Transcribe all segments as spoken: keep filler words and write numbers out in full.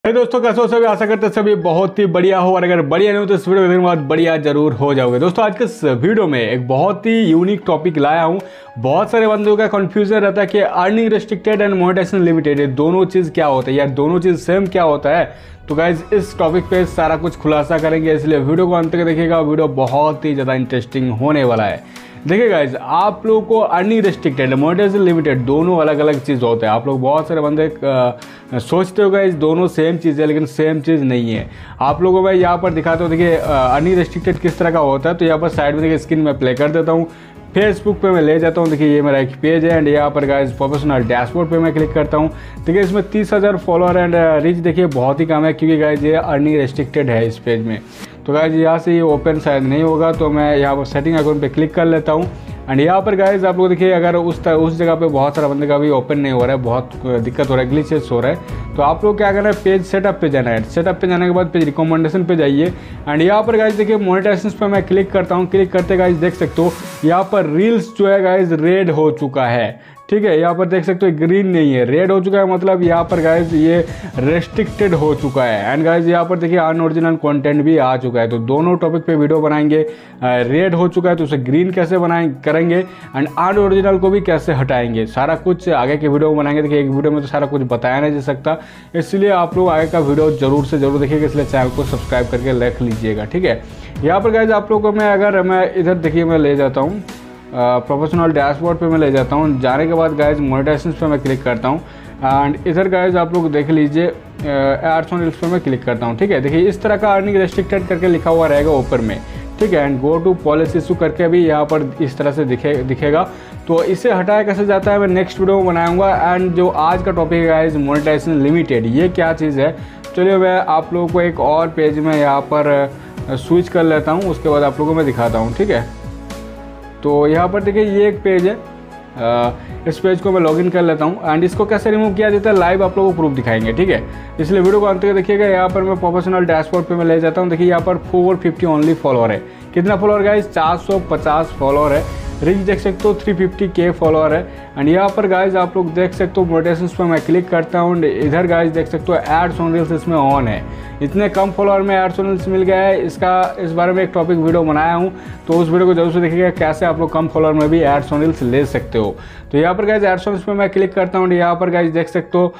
hey दोस्तों, कैसे हो सभी। आशा करते हैं सभी बहुत ही बढ़िया हो, और अगर बढ़िया नहीं हो तो इस वीडियो के बाद बढ़िया जरूर हो जाओगे। दोस्तों, आज के इस वीडियो में एक बहुत ही यूनिक टॉपिक लाया हूँ। बहुत सारे बंदों का कंफ्यूजन रहता है कि earning restricted and monetization limited, ये दोनों चीज़ क्या होता है, यार दोनों चीज़ सेम क्या होता है। तो गाइज इस टॉपिक पे सारा कुछ खुलासा करेंगे, इसलिए वीडियो को अंत तक देखिएगा। वीडियो बहुत ही ज़्यादा इंटरेस्टिंग होने वाला है। देखिए गाइज, आप लोगों को अर्निंग रेस्ट्रिक्टेड मोनेटाइजेशन लिमिटेड दोनों अलग अलग चीज़ होते हैं। आप लोग बहुत सारे बंदे आ, सोचते हो गाइज दोनों सेम चीज़ है, लेकिन सेम चीज़ नहीं है। आप लोगों को मैं यहाँ पर दिखाता हूँ। देखिए अर्निंग रेस्ट्रिक्टेड किस तरह का होता है। तो यहाँ पर साइड में देखिए स्क्रीन में प्ले कर देता हूँ। फेसबुक पे मैं ले जाता हूँ। देखिए ये मेरा एक पेज है, एंड यहाँ पर गाइज प्रोफेशनल डैशबोर्ड पे मैं क्लिक करता हूँ। देखिए इसमें तीस हज़ार फॉलोअर एंड रीच देखिए बहुत ही कम है, क्योंकि गाइज ये अर्निंग रेस्ट्रिक्टेड है इस पेज में। तो गाइज यहाँ से ये ओपन शायद नहीं होगा, तो मैं यहाँ पर सेटिंग अकाउंट पे क्लिक कर लेता हूँ। एंड यहाँ पर गाइज आप लोग देखिए, अगर उस उस जगह पे बहुत सारा बंदे का भी ओपन नहीं हो रहा है, बहुत दिक्कत हो रहा है, ग्लिचेस हो रहा है, तो आप लोग क्या करना है, पेज सेटअप पे जाना है। सेटअप पे जाने के बाद पेज रिकमेंडेशन पे जाइए। एंड यहाँ पर गाइज देखिए मोनेटाइजेशन पे मैं क्लिक करता हूँ। क्लिक करते गाइज देख सकते हो यहाँ पर रील्स जो है गाइज रेड हो चुका है। ठीक है, यहाँ पर देख सकते हो ग्रीन नहीं है, रेड हो चुका है, मतलब यहाँ पर गाइज ये रेस्ट्रिक्टेड हो चुका है। एंड गाइज यहाँ पर देखिए अनओरिजिनल कंटेंट भी आ चुका है। तो दोनों टॉपिक पे वीडियो बनाएंगे। रेड हो चुका है तो उसे ग्रीन कैसे बनाए करेंगे, एंड अनओरिजिनल को भी कैसे हटाएंगे, सारा कुछ आगे के वीडियो में बनाएंगे। देखिए एक वीडियो में तो सारा कुछ बताया नहीं जा सकता, इसलिए आप लोग आगे का वीडियो जरूर से जरूर देखिएगा, इसलिए चैनल को सब्सक्राइब करके रख लीजिएगा। ठीक है, यहाँ पर गाइज आप लोगों को मैं अगर मैं इधर देखिए मैं ले जाता हूँ प्रोफेशनल डैशबोर्ड पे मैं ले जाता हूँ। जाने के बाद गाइज मोनेटाइजेशन पे मैं क्लिक करता हूँ। एंड इधर गाइज आप लोग देख लीजिए एड्स ऑन रील्स पे मैं क्लिक करता हूँ। ठीक है, देखिए इस तरह का अर्निंग रेस्ट्रिक्टेड करके लिखा हुआ रहेगा ऊपर में। ठीक है, and go to policy issue करके भी यहाँ पर इस तरह से दिखे दिखेगा। तो इसे हटाया कैसे जाता है मैं नेक्स्ट वीडियो में बनाऊँगा। एंड जो आज का टॉपिक है गाइज मोनेटाइजेशन लिमिटेड, ये क्या चीज़ है, चलिए मैं आप लोगों को एक और पेज में यहाँ पर स्विच कर लेता हूँ, उसके बाद आप लोगों को मैं दिखाता हूँ। ठीक है, तो यहाँ पर देखिए ये एक पेज है। आ, इस पेज को मैं लॉगिन कर लेता हूँ। एंड इसको कैसे रिमूव किया जाता है लाइव आप लोगों को प्रूफ दिखाएंगे। ठीक है, इसलिए वीडियो को अंत तक देखिएगा। यहाँ पर मैं प्रोफेशनल डैशबोर्ड पे मैं ले जाता हूँ। देखिए यहाँ पर फोर फिफ्टी ओनली फॉलोअर है। कितना फॉलोअर गाइज, चार सौ पचास फॉलोअर है। रीच देख सकते हो थ्री फिफ्टी के फॉलोअर है। एंड यहाँ पर गाइज आप लोग देख सकते हो मोनेटाइजेशन पर मैं क्लिक करता हूँ। इधर गाइज देख सकते हो एड्स ऑन रील्स इसमें ऑन है। इतने कम फॉलोअर में एड्स ऑन रील्स मिल गया है। इसका इस बारे में एक टॉपिक वीडियो बनाया हूँ, तो उस वीडियो को जरूर से देखिएगा कैसे आप लोग कम फॉलोअर में भी एड्स ऑन रील्स ले सकते हो। तो यहाँ पर गाइज एड्स ऑन रील्स पर मैं क्लिक करता हूँ। यहाँ पर गाइज देख सकते हो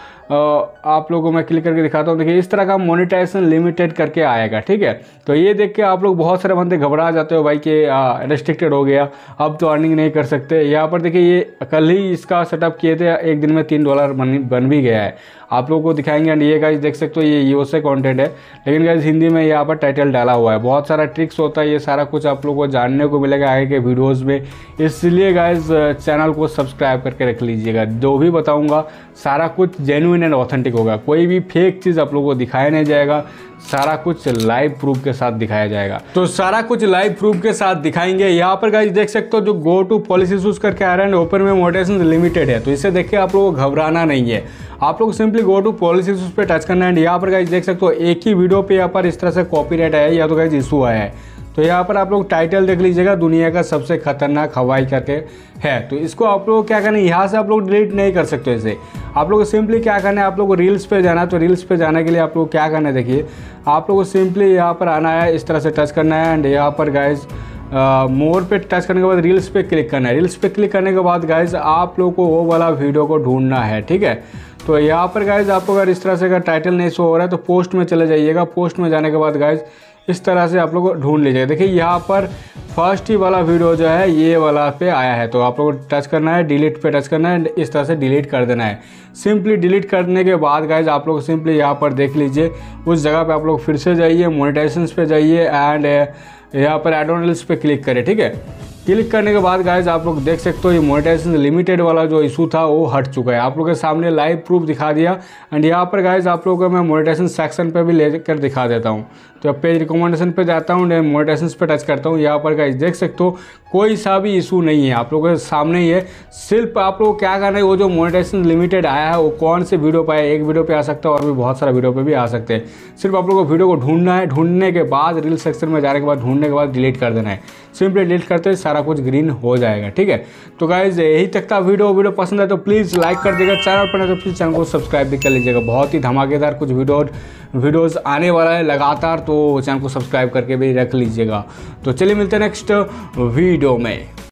आप लोगों को मैं क्लिक करके दिखाता हूँ। देखिए इस तरह का मोनेटाइजेशन लिमिटेड करके आएगा। ठीक है, तो ये देख के आप लोग बहुत सारे बंदे घबरा जाते हो भाई कि रेस्ट्रिक्टेड हो गया, अब तो अर्निंग नहीं कर सकते। यहाँ पर देखिए ये कल ही इसका सेटअप किए थे, एक दिन में तीन डॉलर बन बन भी गया है। आप लोगों को दिखाएंगे। एंड ये गाइज देख सकते हो ये यूएसए कंटेंट है, लेकिन गाइज हिंदी में यहाँ पर टाइटल डाला हुआ है। बहुत सारा ट्रिक्स होता है, ये सारा कुछ आप लोगों को जानने को मिलेगा आगे के वीडियोस में, इसलिए गाइज चैनल को सब्सक्राइब करके रख लीजिएगा। जो भी बताऊंगा सारा कुछ जेन्युइन एंड ऑथेंटिक होगा, कोई भी फेक चीज़ आप लोगों को दिखाया नहीं जाएगा, सारा कुछ लाइव प्रूफ के साथ दिखाया जाएगा। तो सारा कुछ लाइव प्रूफ के साथ दिखाएंगे। यहाँ पर गाइज देख सकते हो जो गो टू पॉलिसी इशूज करके आ रहा है, ओपन में मोनेटाइजेशन लिमिटेड है, तो इसे देख के आप लोगों को घबराना नहीं है। आप लोग simply go to policy issues पे टच करना है। यहाँ पर गाइज देख सकते हो एक ही वीडियो पे यहाँ पर इस तरह से कॉपीराइट आया है, या तो गाइज इशू आया है। तो यहाँ पर आप लोग टाइटल देख लीजिएगा, दुनिया का सबसे खतरनाक हवाई करके है। तो इसको आप लोग क्या करना है, यहाँ से आप लोग डिलीट नहीं कर सकते इसे। आप लोग को सिंपली क्या करना है, आप लोग को रील्स पे जाना है। तो रील्स पे जाने के लिए आप लोग क्या करना है, देखिए आप लोग को सिंपली यहाँ पर आना है, इस तरह से टच करना है। एंड यहाँ पर गाइज मोर पे टच करने के बाद रील्स पे क्लिक करना है। रील्स पे क्लिक करने के बाद गाइज आप लोग को वो वाला वीडियो को ढूंढना है। ठीक है, तो यहाँ पर गाइज आपको अगर इस तरह से अगर टाइटल नहीं शो हो रहा है तो पोस्ट में चले जाइएगा। पोस्ट में जाने के बाद गाइज इस तरह से आप लोग को ढूंढ लीजिएगा। देखिए यहाँ पर फर्स्ट ही वाला वीडियो जो है ये वाला पे आया है, तो आप लोग को टच करना है, डिलीट पे टच करना है, इस तरह से डिलीट कर देना है। सिंपली डिलीट करने के बाद गाइज आप लोग सिंपली यहाँ पर देख लीजिए, उस जगह पे आप लोग फिर से जाइए, मोनेटाइजेशन पे जाइए, एंड यहाँ पर एड ऑन रील्स पे क्लिक करें। ठीक है, क्लिक करने के बाद गाइज आप लोग देख सकते हो ये मोनेटाइजेशन लिमिटेड वाला जो इशू था वो हट चुका है। आप लोगों के सामने लाइव प्रूफ दिखा दिया। एंड यहाँ पर गाइज आप लोगों को मैं मोनेटाइजेशन सेक्शन पे भी लेकर दिखा देता हूँ। तो अब पेज रिकमेंडेशन पे जाता हूँ, मोनेटाइजेशन पे टच करता हूँ। यहाँ पर गाइस देख सकते हो कोई सा भी इशू नहीं है, आप लोगों के सामने ही है। सिर्फ आप लोगों को क्या करना है, वो जो मोनेटाइजेशन लिमिटेड आया है वो कौन से वीडियो पे है, एक वीडियो पे आ सकता है और भी बहुत सारा वीडियो पे भी आ सकते हैं। सिर्फ आप लोगों को वीडियो को ढूंढना है, ढूंढने के बाद रील सेक्शन में जाने के बाद ढूंढने के बाद डिलीट कर देना है। सिंपली डिलीट करते ही सारा कुछ ग्रीन हो जाएगा, ठीक है। तो गाइज यही तक था वीडियो। वीडियो पसंद है तो प्लीज़ लाइक कर दीजिएगा, चैनल पर नहीं तो प्लीज़ चैनल को सब्सक्राइब भी कर लीजिएगा। बहुत ही धमाकेदार कुछ वीडियो वीडियोज़ आने वाला है लगातार, तो चैनल को सब्सक्राइब करके भी रख लीजिएगा। तो चलिए मिलते हैं नेक्स्ट वीडियो में।